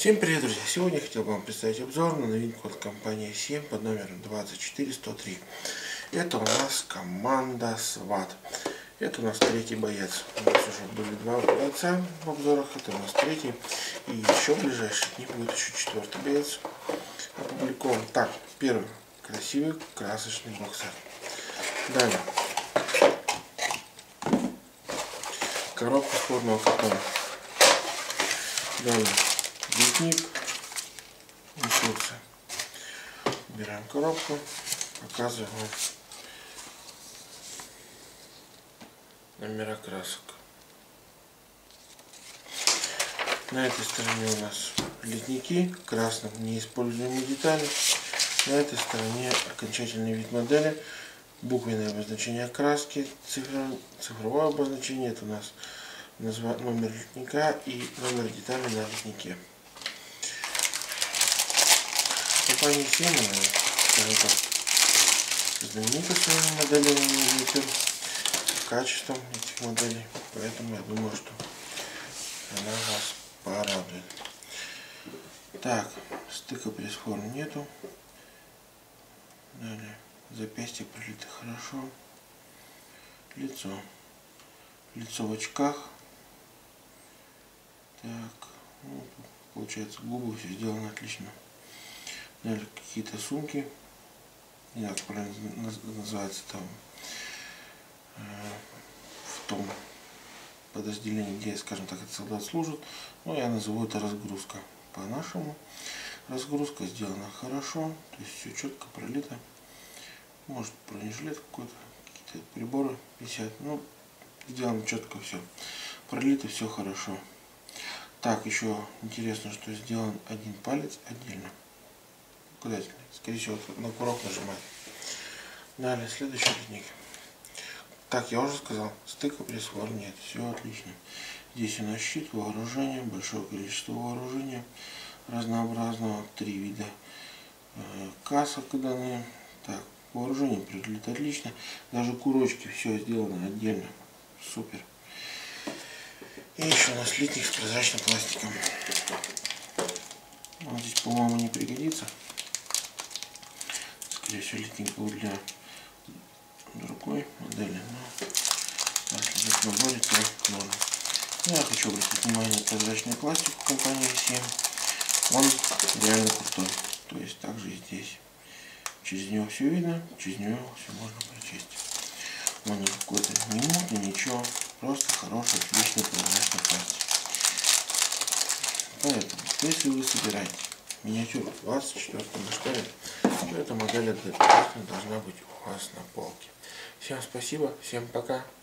Всем привет, друзья! Сегодня я хотел бы вам представить обзор на новинку от компании SEM под номером 24103. Это у нас команда SWAT. Это у нас третий боец. У нас уже были два бойца в обзорах, это у нас третий. И еще в ближайшие дни будет еще четвертый боец опубликован. Так, первый красивый красочный боксер. Далее коробка сборного картона. Далее литник, инструкция. Убираем коробку, показываем номера красок. На этой стороне у нас литники, красным неиспользуемые детали. На этой стороне окончательный вид модели, буквенное обозначение краски, цифровое обозначение. Это у нас номер литника и номер детали на литнике. Компания SEM, скажем так, знаменита своими моделями, качеством этих моделей, поэтому я думаю, что она вас порадует. Так, стыка пресс-форм нету. Далее, запястье прилито хорошо. Лицо в очках. Так, ну, получается, губы, все сделано отлично. Далее какие-то сумки, не знаю, как правильно называется, там в том подразделении, где, скажем так, этот солдат служит, но я назову это разгрузка. По-нашему разгрузка сделана хорошо, то есть все четко пролито. Может, бронежилет какой-то, какие-то приборы висят, но сделано четко все, пролито все хорошо. Так, еще интересно, что сделан один палец отдельно. Указательный. Скорее всего, на курок нажимать. Далее, следующий литник. Так, я уже сказал, стыка пресс-форм нет. Все отлично. Здесь у нас щит, вооружение, большое количество вооружения разнообразного. 3 вида касок даны. Так, вооружение прилито отлично. Даже курочки, все сделано отдельно. Супер. И еще у нас литник с прозрачным пластиком. Он здесь, по-моему, не пригодится. Скорее всего, литник был для другой модели, но если здесь в наборе, то можно. Но я хочу обратить внимание на прозрачный пластик у компании SEM. Он реально крутой. То есть также и здесь. Через него все видно, через него все можно прочесть. Он не какой-то не мутный, ничего. Просто хороший, отличный прозрачный пластик. Поэтому, если вы собираете миниатюру в 24-м масштабе, то эта модель обязательно должна быть у вас на полке. Всем спасибо, всем пока.